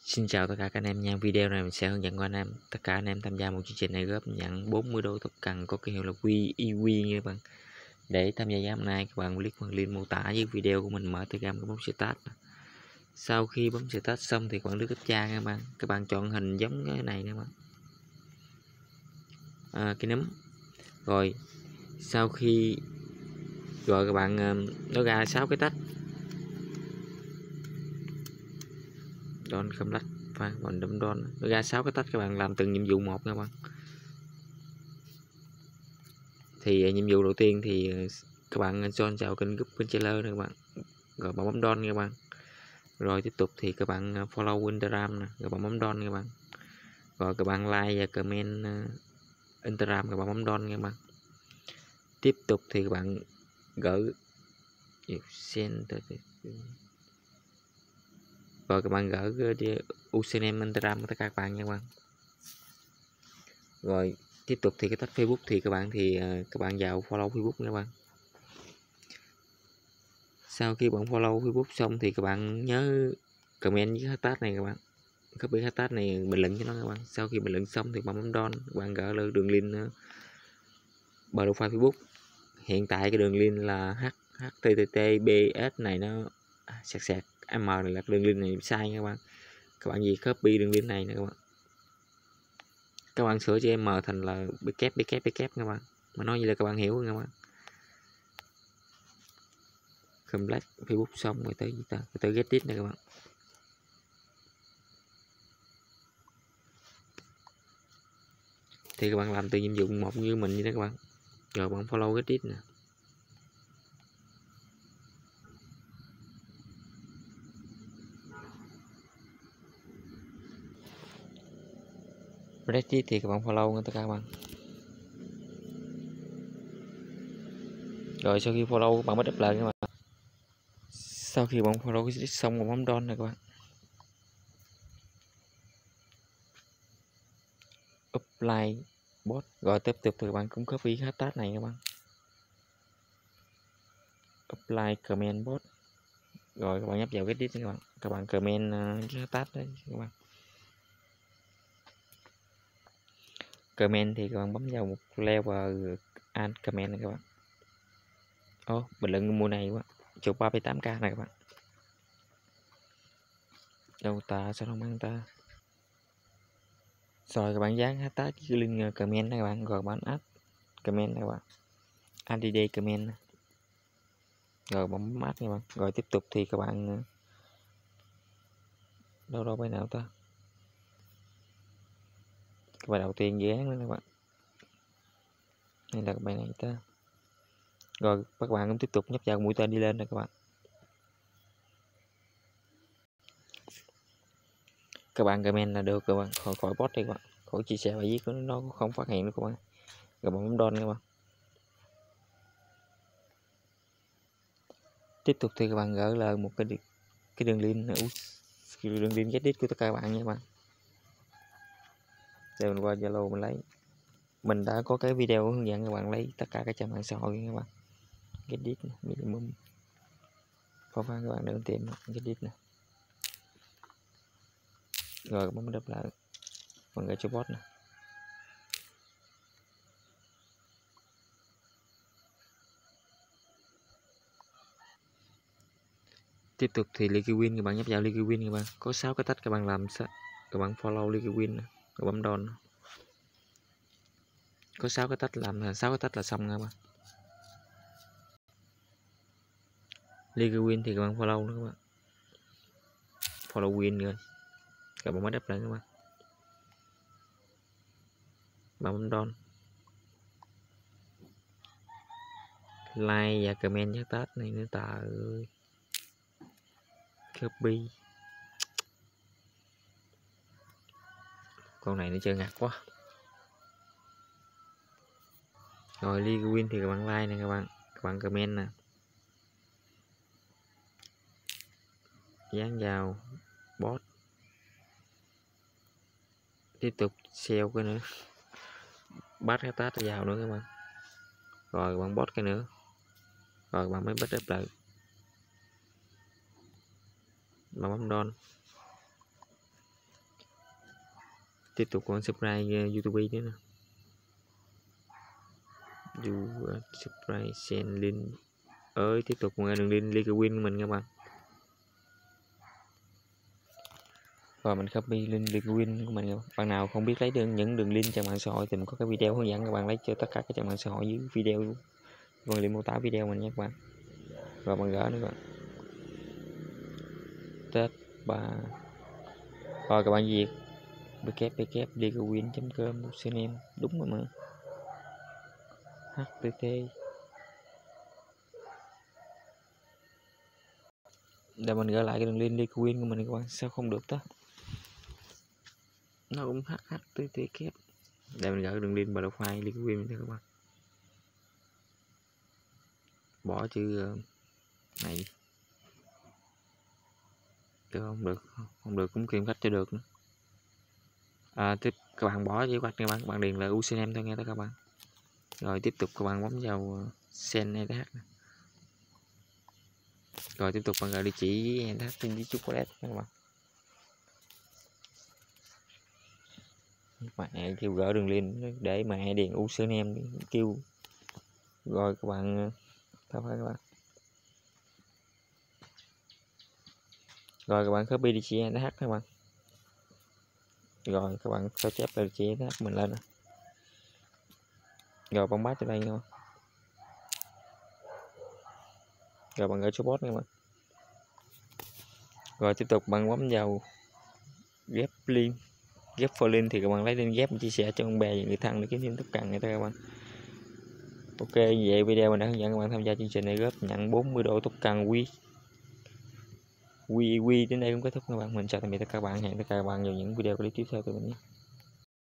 Xin chào tất cả các anh em nha. Video này mình sẽ hướng dẫn các anh em tất cả anh em tham gia một chương trình này góp nhận 40 đô thập cần có ký hiệu là QEW nha các bạn. Để tham gia giám này các bạn click vào link mô tả dưới video của mình, mở Telegram cái bấm start. Sau khi bấm start xong thì các bạn lướt tiếp trang các bạn. Các bạn chọn hình giống cái này nè các bạn. Cái nấm. Rồi sau khi các bạn nó ra 6 cái tách. Don không lách và còn đâm don nó ra 6 cái tách, các bạn làm từng nhiệm vụ một nha các bạn. Thì nhiệm vụ đầu tiên thì các bạn join vào kênh group kênh trailer này các bạn, rồi bạn bấm don nha các bạn. Rồi tiếp tục thì các bạn follow Instagram nè, rồi bạn bấm don nha các bạn. Rồi các bạn like và comment Instagram, rồi bạn bấm don nha các bạn. Tiếp tục thì các bạn gửi rồi các bạn gửi username Instagram của tất cả các bạn nha các bạn. Rồi tiếp tục thì cái tách Facebook thì các bạn vào follow Facebook nha các bạn. Sau khi bạn follow Facebook xong thì các bạn nhớ comment với hashtag này các bạn, copy hashtag này bình luận cho nó các bạn. Sau khi bình luận xong thì bạn bấm don, các bạn gỡ lên đường link profile Facebook. Hiện tại cái đường link là https này nó sạc m này là đường link này sai nha các bạn. Các bạn gì copy đường link này nè các bạn, các bạn sửa cho m thành là bkbkbk các bạn, mà nói như là các bạn hiểu các bạn. Complete Facebook xong rồi tới get it này các bạn. Thì các bạn làm từ nhiệm vụ một như mình như đó các bạn. Rồi bạn follow get it nè. Reddit thì các bạn follow nha tất cả các bạn. Rồi sau khi follow bạn bắt up lại các bạn. Sau khi bạn follow cái xong rồi bấm don này các bạn. Apply bot. Rồi tiếp tục thì các bạn cũng copy hashtag này các bạn. Apply comment bot. Rồi các bạn nhấp vào Reddit các bạn. Các bạn comment cái hashtag đấy các bạn. Comment thì các bạn bấm vào một level add comment này các bạn. Bình luận mùa này quá chụp 38k này các bạn. Đâu ta sao không ăn ta. Rồi các bạn dán hashtag cái link comment này các bạn, rồi bạn add comment này các bạn, add comment này. Rồi bấm add các bạn. Rồi tiếp tục thì các bạn đâu bài nào ta, cái bài đầu tiên dự án đó các bạn, hay là bài này ta. Rồi các bạn cũng tiếp tục nhấp vào mũi tên đi lên này các bạn. Các bạn comment là được các bạn, khỏi bot đi các bạn, khỏi chia sẻ bài viết của nó không phát hiện nữa các bạn. Rồi bạn bấm don các bạn. Tiếp tục thì các bạn gửi lại một cái đường link Reddit của tất cả các bạn nha các bạn. Để mình qua Zalo mình lấy. Mình đã có cái video hướng dẫn các bạn lấy tất cả các trang mạng xã hội các bạn. Reddit minimum. Khó khăn các bạn đừng tìm Reddit nè. Rồi bấm đập lại. Mình gửi cho bot nè. Tiếp tục thì Liquidwin các bạn nhấp vào Liquidwin các bạn. Có 6 cái tách các bạn làm sao? Các bạn follow Liquidwin nè, rồi bấm don. Có 6 cái tách làm 6 cái tách là xong các bạn. Liquidwin thì các bạn follow nữa các bạn. Follow win rồi. Các bạn mới đáp lại các bạn. Bạn bấm don. Like và comment nhắc tag này nữa ta ơi. Copy. Con này nó chơi ngặt quá. Rồi Liquidwin thì các bạn like nè các bạn. Các bạn comment nè. Dán vào bot. Tiếp tục sell cái nữa. Bắt cái tag vào nữa các bạn. Rồi bạn bot cái nữa. Rồi bạn mới bắt up lại. Bạn bấm don. Tiếp tục còn subscribe YouTube nữa nè. Subscribe send link tiếp tục một đường link Liquid của mình các bạn. Rồi mình copy link Liquid của mình các bạn. Nào không biết lấy những đường link trang mạng xã hội thì mình có cái video hướng dẫn các bạn lấy cho tất cả các trang mạng xã hội dưới video phần link mô tả video mình nhé các bạn. Rồi bạn gỡ nữa các bạn. Tết 3. Rồi các bạn duyệt www.liquid.com username đúng rồi mà. htt để mình gỡ lại cái đường link Liquid của mình các bạn. Sao không được đó, nó cũng http để mình gỡ đường link profile Liquid cho các bạn. Bỏ chữ này không được cũng kiếm cách cho được nữa. Tiếp các bạn bỏ chữ quạch các bạn điền là username thôi nghe các bạn. Rồi tiếp tục các bạn bấm vào send ETH. Rồi tiếp tục bạn gửi địa chỉ ETH trên chiếc wallet các bạn. Mẹ kêu gỡ đường link để mẹ điền username kêu. Rồi các bạn các bạn. Rồi các bạn copy địa chỉ ETH các bạn. Rồi các bạn sao chép địa chỉ ETH mình lên. Rồi bấm bát cho đây nha. Rồi bạn gửi cho bot nha bạn. Rồi tiếp tục bạn bấm vào ghép link, ghép for link thì các bạn lấy link ghép chia sẻ cho bạn bè và người thân để kiếm thêm token này các bạn. Ok, vậy video mình đã hướng dẫn các bạn tham gia chương trình này góp nhận 40 đô token quy đến đây cũng kết thúc các bạn. Mình chào tạm biệt tất cả các bạn, hẹn tất cả các bạn vào những video clip tiếp theo của mình nhé.